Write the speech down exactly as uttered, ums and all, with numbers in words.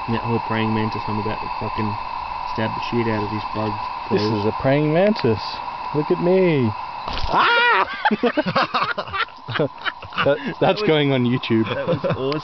And that whole praying mantis, I'm about to fucking stab the shit out of this bug. This is a praying mantis. Look at me. Ah! that, that's that was, going on YouTube. That was awesome.